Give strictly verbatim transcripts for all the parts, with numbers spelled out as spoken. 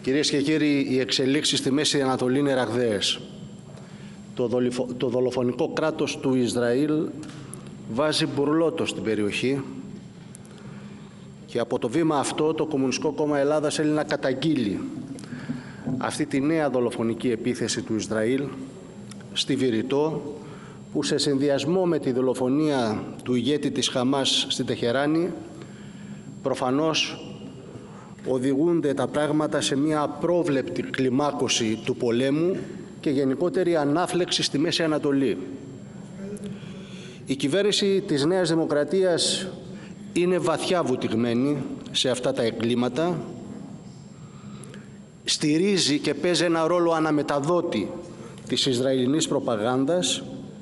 Κυρίες και κύριοι, οι εξελίξεις στη Μέση Ανατολή είναι ραγδαίες. Το, δολυφο... το δολοφονικό κράτος του Ισραήλ βάζει μπουρλότο στην περιοχή και από το βήμα αυτό το Κομμουνιστικό Κόμμα Ελλάδας θέλει να καταγγείλει αυτή τη νέα δολοφονική επίθεση του Ισραήλ στη Βηρητό, που σε συνδυασμό με τη δολοφονία του ηγέτη της Χαμάς στην Τεχεράνη προφανώς οδηγούνται τα πράγματα σε μια απρόβλεπτη κλιμάκωση του πολέμου και γενικότερη ανάφλεξη στη Μέση Ανατολή. Η κυβέρνηση της Νέας Δημοκρατίας είναι βαθιά βουτυγμένη σε αυτά τα εγκλήματα, στηρίζει και παίζει ένα ρόλο αναμεταδότη της Ισραηλινής προπαγάνδας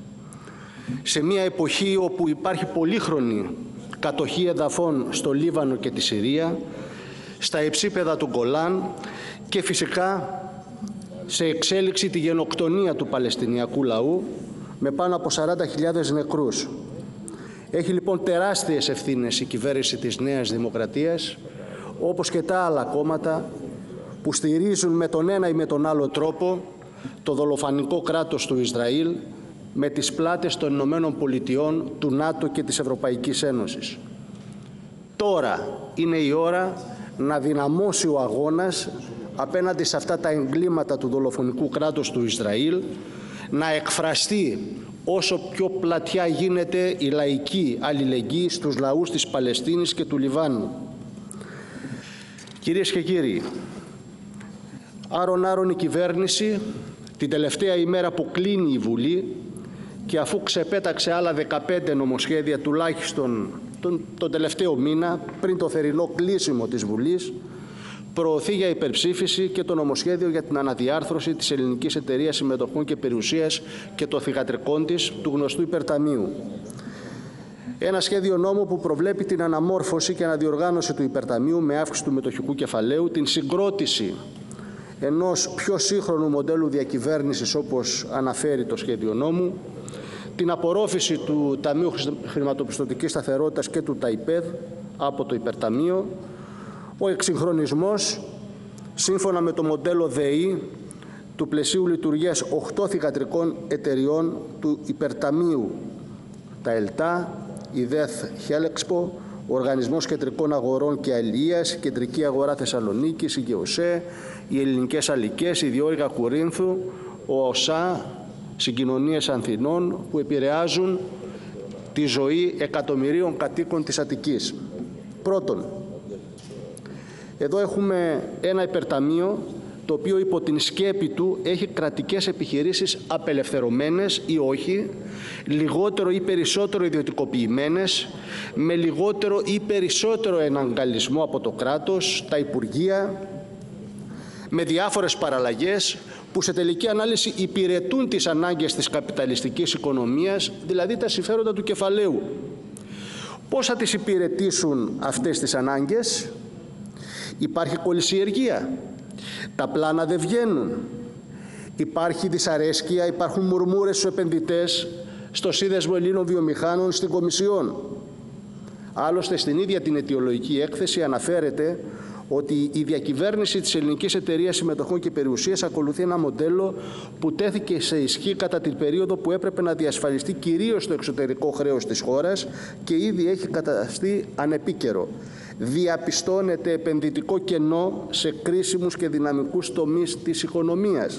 σε μια εποχή όπου υπάρχει πολύχρονη κατοχή εδαφών στο Λίβανο και τη Συρία, στα υψίπεδα του Γκολάν και φυσικά σε εξέλιξη τη γενοκτονία του Παλαιστινιακού λαού με πάνω από σαράντα χιλιάδες νεκρούς. Έχει λοιπόν τεράστιες ευθύνες η κυβέρνηση της Νέας Δημοκρατίας, όπως και τα άλλα κόμματα που στηρίζουν με τον ένα ή με τον άλλο τρόπο το δολοφονικό κράτος του Ισραήλ με τις πλάτες των Ηνωμένων Πολιτειών, του ΝΑΤΟ και της Ευρωπαϊκής Ένωσης. Τώρα είναι η ώρα να δυναμώσει ο αγώνας απέναντι σε αυτά τα εγκλήματα του δολοφονικού κράτους του Ισραήλ, να εκφραστεί όσο πιο πλατιά γίνεται η λαϊκή αλληλεγγύη στους λαούς της Παλαιστίνης και του Λιβάνου. Κυρίες και κύριοι, άρον-άρον η κυβέρνηση την τελευταία ημέρα που κλείνει η Βουλή και αφού ξεπέταξε άλλα δεκαπέντε νομοσχέδια τουλάχιστον τον, τον τελευταίο μήνα πριν το θερινό κλείσιμο της Βουλής, προωθεί για υπερψήφιση και το νομοσχέδιο για την αναδιάρθρωση της Ελληνικής Εταιρείας Συμμετοχών και Περιουσίας και των θυγατρικών της, του γνωστού υπερταμείου. Ένα σχέδιο νόμου που προβλέπει την αναμόρφωση και αναδιοργάνωση του υπερταμείου με αύξηση του μετοχικού κεφαλαίου, την συγκρότηση ενός πιο σύγχρονου μοντέλου διακυβέρνησης όπως αναφέρει το σχέδιο νόμου, την απορρόφηση του Ταμείου Χρηματοπιστωτικής Σταθερότητας και του ΤΑΙΠΕΔ από το υπερταμείο, ο εξυγχρονισμός σύμφωνα με το μοντέλο ΔΕΗ του πλαισίου λειτουργίας οκτώ θυγατρικών εταιριών του υπερταμείου, τα ΕΛΤΑ, η ΔΕΘ Χέλεξπο, ο Οργανισμός Κεντρικών Αγορών και Αλληλείας, η Κεντρική Αγορά Θεσσαλονίκης, η ΓΕΟΣΕ, οι Ελληνικές Αλικές, η Διόρυγα Κορίνθου, ο ΟΣΑ, Συγκοινωνίες Ανθινών, που επηρεάζουν τη ζωή εκατομμυρίων κατοίκων της Αττικής. Πρώτον, εδώ έχουμε ένα υπερταμείο το οποίο υπό την σκέπη του έχει κρατικές επιχειρήσεις απελευθερωμένες ή όχι, λιγότερο ή περισσότερο ιδιωτικοποιημένες, με λιγότερο ή περισσότερο εναγκαλισμό από το κράτος, τα Υπουργεία, με διάφορες παραλλαγές που σε τελική ανάλυση υπηρετούν τις ανάγκες της καπιταλιστικής οικονομίας, δηλαδή τα συμφέροντα του κεφαλαίου. Πώς θα τις υπηρετήσουν αυτές τις ανάγκες? Υπάρχει κολυσιεργία, τα πλάνα δεν βγαίνουν, υπάρχει δυσαρέσκεια, υπάρχουν μουρμούρες στους επενδυτές, στο Σύνδεσμο Ελλήνων Βιομηχάνων, στην Κομισιόν. Άλλωστε στην ίδια την αιτιολογική έκθεση αναφέρεται ότι η διακυβέρνηση της Ελληνικής Εταιρείας Συμμετοχών και Περιουσίας ακολουθεί ένα μοντέλο που τέθηκε σε ισχύ κατά την περίοδο που έπρεπε να διασφαλιστεί κυρίως το εξωτερικό χρέος της χώρας και ήδη έχει καταστεί ανεπίκαιρο. Διαπιστώνεται επενδυτικό κενό σε κρίσιμους και δυναμικούς τομείς της οικονομίας.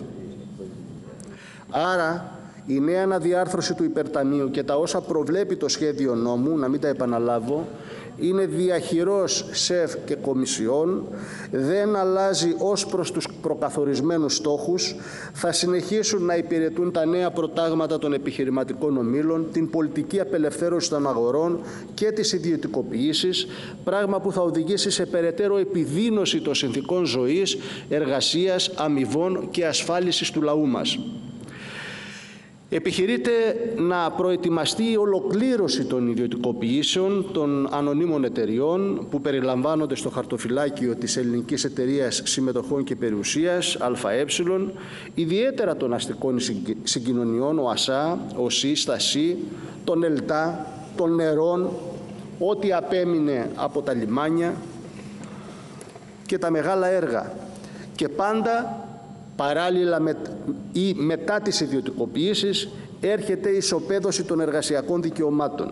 Άρα, η νέα αναδιάρθρωση του υπερταμείου και τα όσα προβλέπει το σχέδιο νόμου, να μην τα επαναλάβω, είναι διαχειρός ΣΕΦ και Κομισιόν, δεν αλλάζει ως προς τους προκαθορισμένους στόχους, θα συνεχίσουν να υπηρετούν τα νέα προτάγματα των επιχειρηματικών ομίλων, την πολιτική απελευθέρωση των αγορών και τις ιδιωτικοποιήσεις, πράγμα που θα οδηγήσει σε περαιτέρω επιδείνωση των συνθηκών ζωής, εργασίας, αμοιβών και ασφάλισης του λαού μας. Επιχειρείται να προετοιμαστεί η ολοκλήρωση των ιδιωτικοποιήσεων των ανωνύμων εταιριών που περιλαμβάνονται στο χαρτοφυλάκιο της Ελληνικής Εταιρείας Συμμετοχών και Περιουσίας, ΑΕ, ιδιαίτερα των αστικών συγκοινωνιών, ο ΑΣΑ, ο ΣΥ, τα ΣΥ, των ΕΛΤΑ, των νερών, ό,τι απέμεινε από τα λιμάνια και τα μεγάλα έργα. και πάντα παράλληλα με, ή μετά τις ιδιωτικοποιήσεις έρχεται η ισοπαίδωση των εργασιακών δικαιωμάτων.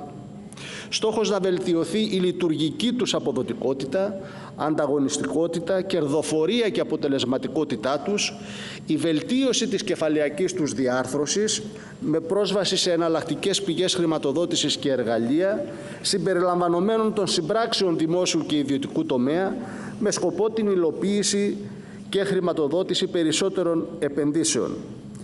Στόχος να βελτιωθεί η λειτουργική τους αποδοτικότητα, ανταγωνιστικότητα, κερδοφορία και αποτελεσματικότητά τους, η βελτίωση της κεφαλαιακής τους διάρθρωσης με πρόσβαση σε εναλλακτικές πηγές χρηματοδότησης και εργαλεία, συμπεριλαμβανομένων των συμπράξεων δημόσιου και ιδιωτικού τομέα, με σκοπό την υλοποίηση και χρηματοδότηση περισσότερων επενδύσεων.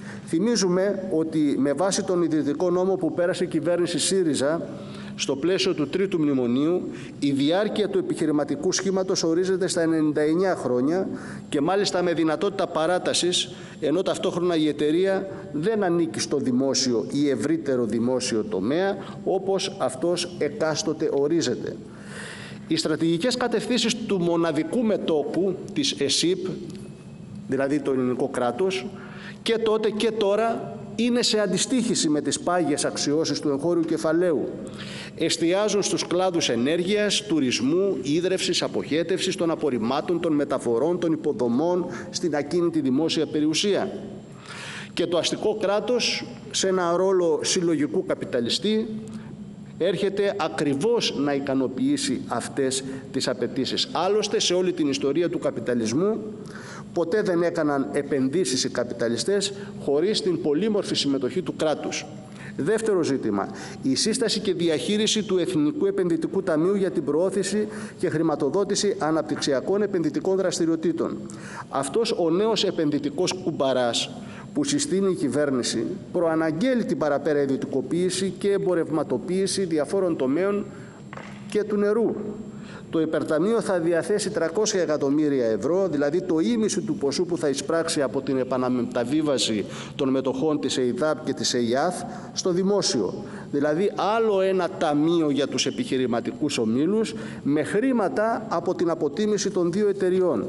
Θυμίζουμε ότι με βάση τον ιδιωτικό νόμο που πέρασε η κυβέρνηση ΣΥΡΙΖΑ, στο πλαίσιο του τρίτου μνημονίου, η διάρκεια του επιχειρηματικού σχήματος ορίζεται στα ενενήντα εννέα χρόνια και μάλιστα με δυνατότητα παράτασης, ενώ ταυτόχρονα η εταιρεία δεν ανήκει στο δημόσιο ή ευρύτερο δημόσιο τομέα, όπως αυτός εκάστοτε ορίζεται. Οι στρατηγικές κατευθύνσεις του μοναδικού μετόχου της ΕΣΥΠ, δηλαδή το ελληνικό κράτος, και τότε και τώρα είναι σε αντιστοίχηση με τις πάγιες αξιώσεις του εγχώριου κεφαλαίου. Εστιάζουν στους κλάδους ενέργειας, τουρισμού, ίδρευσης, αποχέτευσης των απορριμμάτων, των μεταφορών, των υποδομών, στην ακίνητη δημόσια περιουσία. Και το αστικό κράτος, σε ένα ρόλο συλλογικού καπιταλιστή, έρχεται ακριβώς να ικανοποιήσει αυτές τις απαιτήσεις. Άλλωστε, σε όλη την ιστορία του καπιταλισμού, ποτέ δεν έκαναν επενδύσεις οι καπιταλιστές χωρίς την πολύμορφη συμμετοχή του κράτους. Δεύτερο ζήτημα, η σύσταση και διαχείριση του Εθνικού Επενδυτικού Ταμείου για την προώθηση και χρηματοδότηση αναπτυξιακών επενδυτικών δραστηριοτήτων. Αυτός ο νέος επενδυτικός κουμπαράς που συστήνει η κυβέρνηση προαναγγέλει την παραπέρα ιδιωτικοποίηση και εμπορευματοποίηση διαφόρων τομέων και του νερού. Το υπερταμείο θα διαθέσει τριακόσια εκατομμύρια ευρώ, δηλαδή το ίμιση του ποσού που θα εισπράξει από την επαναμεταβίβαση των μετοχών της ΕΙΔΑΠ και της ΕΙΑΘ στο δημόσιο. Δηλαδή άλλο ένα ταμείο για τους επιχειρηματικούς ομίλους με χρήματα από την αποτίμηση των δύο εταιριών.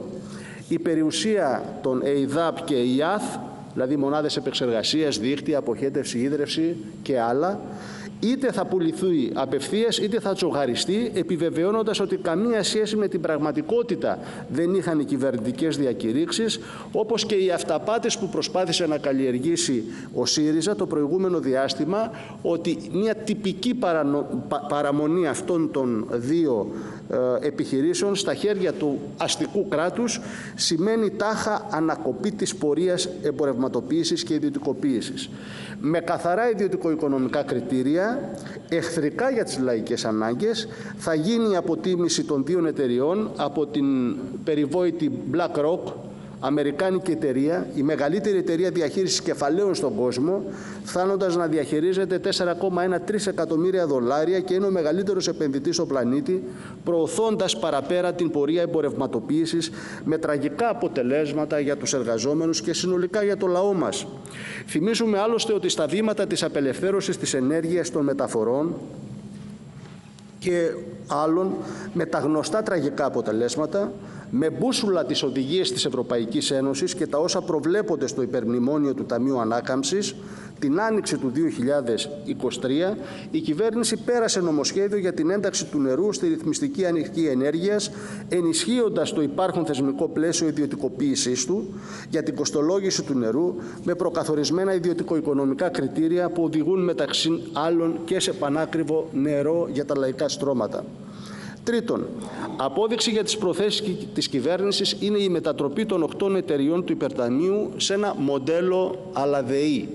Η περιουσία των ΕΙΔΑΠ και ΕΙΑΘ, δηλαδή μονάδες επεξεργασίας, δίκτυα, αποχέτευση, ίδρυυση και άλλα, είτε θα πουληθεί απευθείας είτε θα τσογαριστεί, επιβεβαιώνοντας ότι καμία σχέση με την πραγματικότητα δεν είχαν οι κυβερνητικές διακηρύξεις, όπως και οι αυταπάτες που προσπάθησε να καλλιεργήσει ο ΣΥΡΙΖΑ το προηγούμενο διάστημα, ότι μια τυπική παρανο... παραμονή αυτών των δύο ε, επιχειρήσεων στα χέρια του αστικού κράτους σημαίνει τάχα ανακοπή της πορείας εμπορευματοποίησης και ιδιωτικοποίησης. Με καθαρά ιδιωτικο-οικονομικά κριτήρια, εχθρικά για τις λαϊκές ανάγκες, θα γίνει η αποτίμηση των δύο εταιριών από την περιβόητη BlackRock, αμερικάνικη εταιρεία, η μεγαλύτερη εταιρεία διαχείρισης κεφαλαίων στον κόσμο, φτάνοντας να διαχειρίζεται τέσσερα κόμμα τρία εκατομμύρια δολάρια και είναι ο μεγαλύτερος επενδυτής στον πλανήτη, προωθώντας παραπέρα την πορεία εμπορευματοποίησης με τραγικά αποτελέσματα για τους εργαζόμενους και συνολικά για το λαό μας. Θυμίζουμε άλλωστε ότι στα βήματα της απελευθέρωσης της ενέργειας των μεταφορών και άλλων με τα γνωστά τραγικά αποτελέσματα, με μπούσουλα τις οδηγίες της Ευρωπαϊκής Ένωσης και τα όσα προβλέπονται στο υπερμνημόνιο του Ταμείου Ανάκαμψης, την άνοιξη του δύο χιλιάδες είκοσι τρία, η κυβέρνηση πέρασε νομοσχέδιο για την ένταξη του νερού στη ρυθμιστική ανοιχτή ενέργειας, ενισχύοντας το υπάρχον θεσμικό πλαίσιο ιδιωτικοποίησής του για την κοστολόγηση του νερού, με προκαθορισμένα ιδιωτικο-οικονομικά κριτήρια που οδηγούν μεταξύ άλλων και σε πανάκριβο νερό για τα λαϊκά στρώματα. Τρίτον, απόδειξη για τις προθέσεις της κυβέρνησης είναι η μετατροπή των οκτώ εταιριών του υπερταμείου σε ένα μοντέλο αλαδεή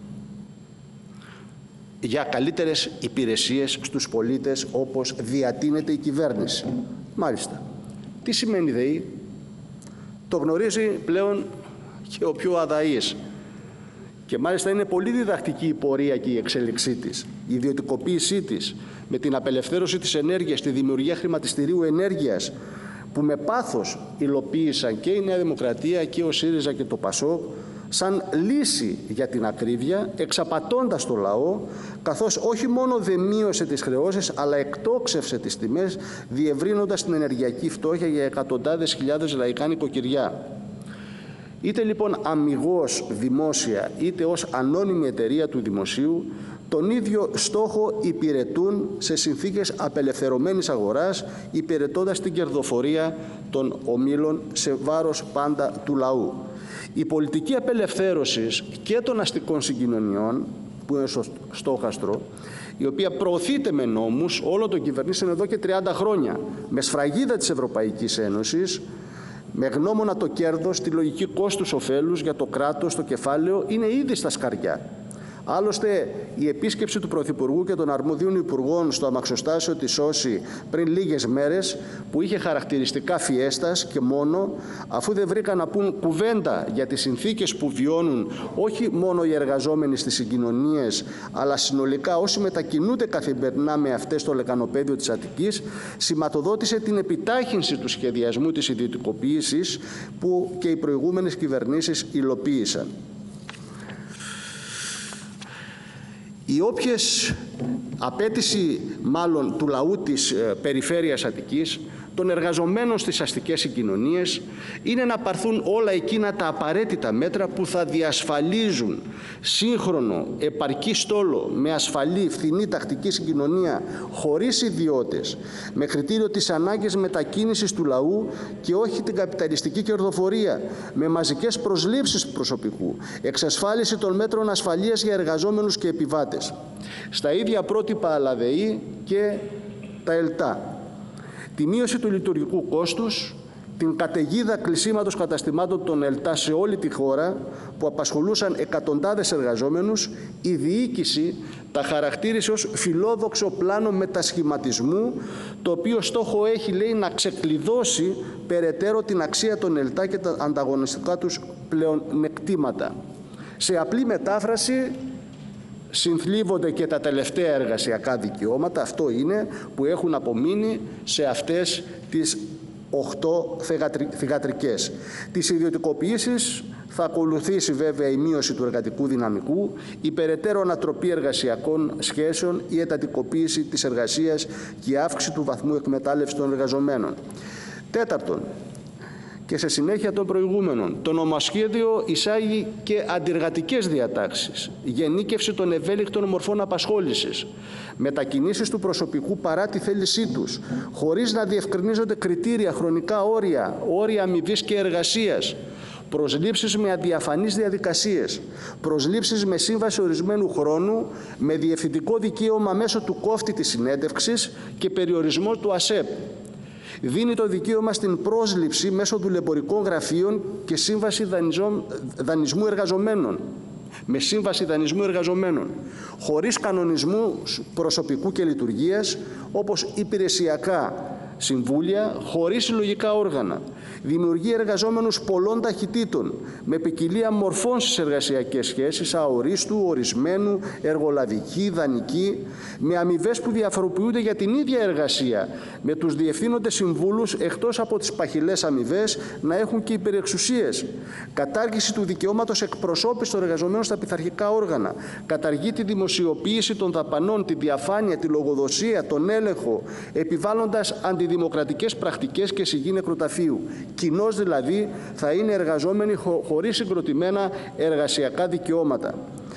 για καλύτερες υπηρεσίες στους πολίτες, όπως διατείνεται η κυβέρνηση. Μάλιστα. Τι σημαίνει ΔΕΗ? Το γνωρίζει πλέον και ο πιο αδαής. Και μάλιστα είναι πολύ διδακτική η πορεία και η εξέλιξή της, η ιδιωτικοποίησή της, με την απελευθέρωση της ενέργειας, τη δημιουργία χρηματιστηρίου ενέργειας, που με πάθος υλοποίησαν και η Νέα Δημοκρατία και ο ΣΥΡΙΖΑ και το ΠΑΣΟΚ, σαν λύση για την ακρίβεια, εξαπατώντας το λαό, καθώς όχι μόνο δεν μείωσε τις χρεώσεις, αλλά εκτόξευσε τις τιμές, διευρύνοντας την ενεργειακή φτώχεια για εκατοντάδες χιλιάδες λαϊκά νοικοκυριά. Είτε λοιπόν αμιγώς δημόσια, είτε ως ανώνυμη εταιρεία του δημοσίου, Τον ίδιο στόχο υπηρετούν σε συνθήκες απελευθερωμένης αγοράς, υπηρετώντας την κερδοφορία των ομίλων σε βάρος πάντα του λαού. Η πολιτική απελευθέρωσης και των αστικών συγκοινωνιών, που είναι στο στόχαστρο, η οποία προωθείται με νόμους όλων των κυβερνήσεων εδώ και τριάντα χρόνια, με σφραγίδα της Ευρωπαϊκής Ένωσης, με γνώμονα το κέρδος, τη λογική κόστους-οφέλους για το κράτος, το κεφάλαιο, είναι ήδη στα σκαριά. Άλλωστε, η επίσκεψη του Πρωθυπουργού και των αρμοδίων υπουργών στο αμαξοστάσιο της Όση πριν λίγες μέρες, που είχε χαρακτηριστικά φιέστας και μόνο, αφού δεν βρήκαν να πούν κουβέντα για τις συνθήκες που βιώνουν όχι μόνο οι εργαζόμενοι στις συγκοινωνίες, αλλά συνολικά όσοι μετακινούνται καθημερινά με αυτές στο λεκανοπέδιο της Αττικής, σηματοδότησε την επιτάχυνση του σχεδιασμού της ιδιωτικοποίησης που και οι προηγούμενες κυβερνήσεις υλοποίησαν. Η όποιες απέτηση μάλλον του λαού της ε, περιφέρειας Αττικής, των εργαζομένων στις αστικές συγκοινωνίες, είναι να πάρθουν όλα εκείνα τα απαραίτητα μέτρα που θα διασφαλίζουν σύγχρονο, επαρκή στόλο με ασφαλή, φθηνή τακτική συγκοινωνία, χωρίς ιδιώτες, με κριτήριο τις ανάγκες μετακίνησης του λαού και όχι την καπιταλιστική κερδοφορία, με μαζικές προσλήψεις προσωπικού, εξασφάλιση των μέτρων ασφαλείας για εργαζόμενους και επιβάτες. Στα ίδια πρότυπα ΑΛΑΔΕΗ και τα ΕΛΤΑ. Τη μείωση του λειτουργικού κόστους, την καταιγίδα κλεισίματος καταστημάτων των ΕΛΤΑ σε όλη τη χώρα που απασχολούσαν εκατοντάδες εργαζόμενους, η διοίκηση τα χαρακτήρισε ως φιλόδοξο πλάνο μετασχηματισμού, το οποίο στόχο έχει, λέει, να ξεκλειδώσει περαιτέρω την αξία των ΕΛΤΑ και τα ανταγωνιστικά τους πλεονεκτήματα. Σε απλή μετάφραση, συνθλίβονται και τα τελευταία εργασιακά δικαιώματα, αυτό είναι, που έχουν απομείνει σε αυτές τις οχτώ θυγατρικές. Τις ιδιωτικοποιήσεις θα ακολουθήσει βέβαια η μείωση του εργατικού δυναμικού, η περαιτέρω ανατροπή εργασιακών σχέσεων, η εντατικοποίηση της εργασίας και η αύξηση του βαθμού εκμετάλλευσης των εργαζομένων. Τέταρτον, και σε συνέχεια των προηγούμενων, το νομοσχέδιο εισάγει και αντιεργατικές διατάξεις, γενίκευση των ευέλικτων μορφών απασχόλησης, μετακινήσεις του προσωπικού παρά τη θέλησή τους, χωρίς να διευκρινίζονται κριτήρια, χρονικά όρια, όρια αμοιβής και εργασίας, προσλήψεις με αδιαφανείς διαδικασίες, προσλήψεις με σύμβαση ορισμένου χρόνου, με διευθυντικό δικαίωμα μέσω του κόφτη της συνέντευξης και περιορισμό του ΑΣΕΠ. Δίνει το δικαίωμα στην πρόσληψη μέσω δουλεμπορικών γραφείων και σύμβαση δανεισμού εργαζομένων. Με σύμβαση δανεισμού εργαζομένων, χωρίς κανονισμούς προσωπικού και λειτουργίας, όπως υπηρεσιακά συμβούλια, χωρίς συλλογικά όργανα. Δημιουργεί εργαζόμενους πολλών ταχυτήτων, με ποικιλία μορφών στις εργασιακές σχέσεις, αορίστου, ορισμένου, εργολαβική, δανεική, με αμοιβές που διαφοροποιούνται για την ίδια εργασία, με τους διευθύνοντες συμβούλους, εκτός από τις παχυλές αμοιβές, να έχουν και υπερεξουσίες. Κατάργηση του δικαιώματος εκπροσώπησης των εργαζομένων στα πειθαρχικά όργανα. Καταργεί τη δημοσιοποίηση των δαπανών, τη διαφάνεια, τη λογοδοσία, τον έλεγχο, επιβάλλοντας αντιδημοκρατικές πρακτικές και σιγή νεκροταφείου. Κοινώς δηλαδή θα είναι εργαζόμενοι χωρίς συγκροτημένα εργασιακά δικαιώματα.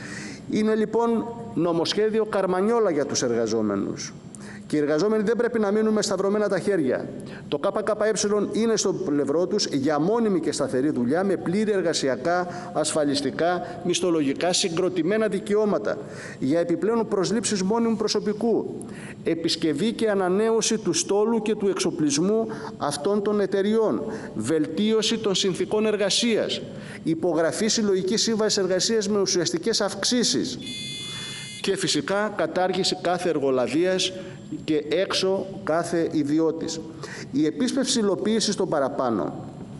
Είναι λοιπόν νομοσχέδιο καρμανιόλα για τους εργαζόμενους. Και οι εργαζόμενοι δεν πρέπει να μείνουν με σταυρωμένα τα χέρια. Το ΚΚΕ είναι στο πλευρό τους για μόνιμη και σταθερή δουλειά με πλήρη εργασιακά, ασφαλιστικά, μισθολογικά συγκροτημένα δικαιώματα. Για επιπλέον προσλήψεις μόνιμου προσωπικού. Επισκευή και ανανέωση του στόλου και του εξοπλισμού αυτών των εταιριών. Βελτίωση των συνθηκών εργασίας. Υπογραφή συλλογικής σύμβασης εργασίας με ουσιαστικές αυξήσεις. Και φυσικά κατάργηση κάθε εργολαβίας και έξω κάθε ιδιώτης. Η επίσπευση υλοποίησης των παραπάνω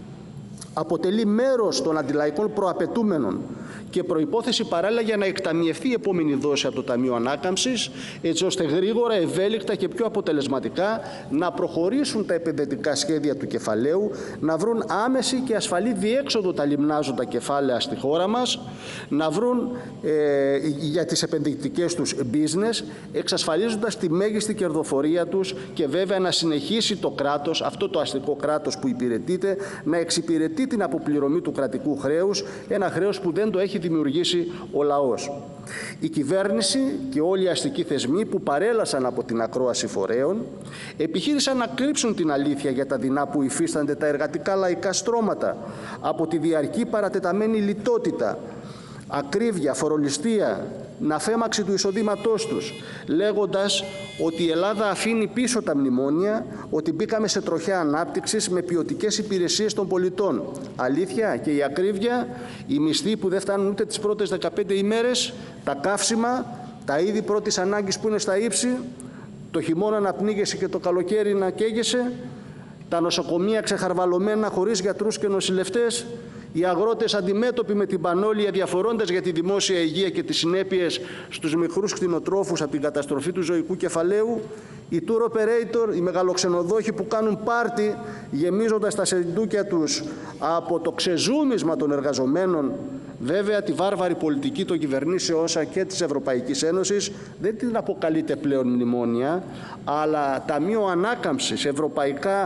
αποτελεί μέρος των αντιλαϊκών προαπαιτούμενων και προϋπόθεση παράλληλα για να εκταμιευθεί η επόμενη δόση από το Ταμείο Ανάκαμψης, έτσι ώστε γρήγορα, ευέλικτα και πιο αποτελεσματικά να προχωρήσουν τα επενδυτικά σχέδια του κεφαλαίου, να βρουν άμεση και ασφαλή διέξοδο τα λιμνάζοντα κεφάλαια στη χώρα μας, να βρουν ε, για τις επενδυτικές τους business, εξασφαλίζοντας τη μέγιστη κερδοφορία τους και βέβαια να συνεχίσει το κράτος, αυτό το αστικό κράτος που υπηρετείται, να εξυπηρετεί την αποπληρωμή του κρατικού χρέους, ένα χρέος που δεν το έχει δημιουργήσει ο λαός. Η κυβέρνηση και όλοι οι αστικοί θεσμοί που παρέλασαν από την ακρόαση φορέων επιχείρησαν να κρύψουν την αλήθεια για τα δεινά που υφίστανται τα εργατικά λαϊκά στρώματα από τη διαρκή παρατεταμένη λιτότητα, ακρίβεια, φορολιστία, ναφέμαξη του εισοδήματός τους, λέγοντας ότι η Ελλάδα αφήνει πίσω τα μνημόνια, ότι μπήκαμε σε τροχιά ανάπτυξης με ποιοτικές υπηρεσίες των πολιτών. Αλήθεια, και η ακρίβεια, οι μισθοί που δεν φτάνουν ούτε τις πρώτες δεκαπέντε ημέρες, τα καύσιμα, τα είδη πρώτης ανάγκης που είναι στα ύψη, το χειμώνα να πνίγεσαι και το καλοκαίρι να καίγεσαι, τα νοσοκομεία ξεχαρβαλωμένα χωρίς γιατρούς και νοσηλευτές, οι αγρότες αντιμέτωποι με την πανόλια διαφορώντας για τη δημόσια υγεία και τις συνέπειες στους μικρούς κτηνοτρόφους από την καταστροφή του ζωικού κεφαλαίου, οι tour operator, οι μεγαλοξενοδόχοι που κάνουν πάρτι γεμίζοντας τα σεντούκια τους από το ξεζούμισμα των εργαζομένων. Βέβαια, τη βάρβαρη πολιτική των κυβερνήσεων όσα και της Ευρωπαϊκής Ένωσης δεν την αποκαλείται πλέον μνημόνια, αλλά ταμείο ανάκαμψης, ευρωπαϊκά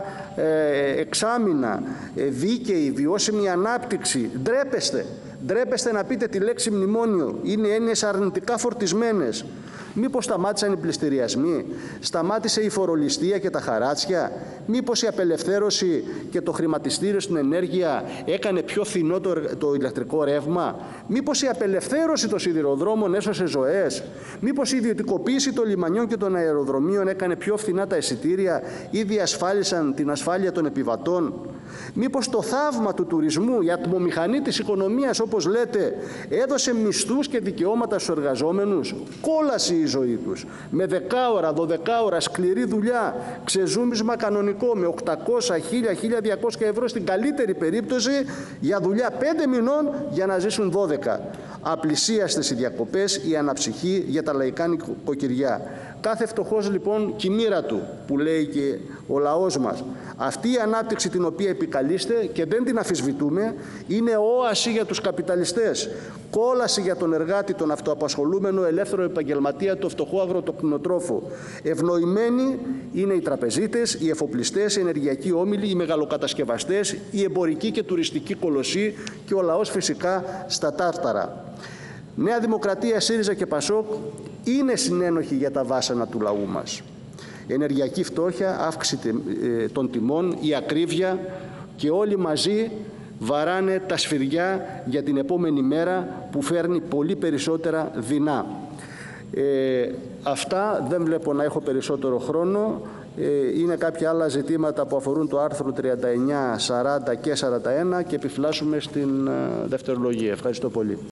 ε, εξάμηνα, ε, δίκαιη, βιώσιμη ανάπτυξη. Ντρέπεστε. Ντρέπεστε να πείτε τη λέξη μνημόνιο. Είναι έννοιες αρνητικά φορτισμένες. Μήπως σταμάτησαν οι πληστηριασμοί, σταμάτησε η φορολιστία και τα χαράτσια, μήπως η απελευθέρωση και το χρηματιστήριο στην ενέργεια έκανε πιο φθηνό το, το ηλεκτρικό ρεύμα, μήπως η απελευθέρωση των σιδηροδρόμων έσωσε ζωές, μήπως η ιδιωτικοποίηση των λιμανιών και των αεροδρομίων έκανε πιο φθηνά τα εισιτήρια ή διασφάλισαν την ασφάλεια των επιβατών, μήπως το θαύμα του τουρισμού, η ατμομηχανή της οικονομίας όπως λέτε, έδωσε μισθούς και δικαιώματα στους εργαζόμενους, κόλαση η ζωή τους, με δεκάωρα, δωδεκάωρα σκληρή δουλειά, ξεζούμισμα κανονικό με οκτακόσια, χίλια, χίλια διακόσια ευρώ στην καλύτερη περίπτωση για δουλειά πέντε μηνών για να ζήσουν δώδεκα. Απλησίαστες οι διακοπές, η αναψυχή για τα λαϊκά νοικοκυριά. Κάθε φτωχός λοιπόν και η μοίρα του, που λέει και ο λαός μας. Αυτή η ανάπτυξη την οποία επικαλείστε και δεν την αμφισβητούμε είναι όαση για τους καπιταλιστές, κόλαση για τον εργάτη, τον αυτοαπασχολούμενο ελεύθερο επαγγελματία, το φτωχό αγροτοκτηνοτρόφο. Ευνοημένοι είναι οι τραπεζίτες, οι εφοπλιστές, οι ενεργειακοί όμιλοι, οι μεγαλοκατασκευαστές, οι εμπορικοί και τουριστικοί κολοσσοί και ο λαός φυσικά στα τάρταρα. Νέα Δημοκρατία, ΣΥΡΙΖΑ και ΠΑΣΟΚ είναι συνένοχοι για τα βάσανα του λαού μας. Ενεργειακή φτώχεια, αύξηση των τιμών, η ακρίβεια και όλοι μαζί βαράνε τα σφυριά για την επόμενη μέρα που φέρνει πολύ περισσότερα δεινά. Ε, αυτά, δεν βλέπω να έχω περισσότερο χρόνο. Ε, είναι κάποια άλλα ζητήματα που αφορούν το άρθρο τριάντα εννιά, σαράντα και σαράντα ένα και επιφυλάσσουμε στην ε, δευτερολογία. Ευχαριστώ πολύ.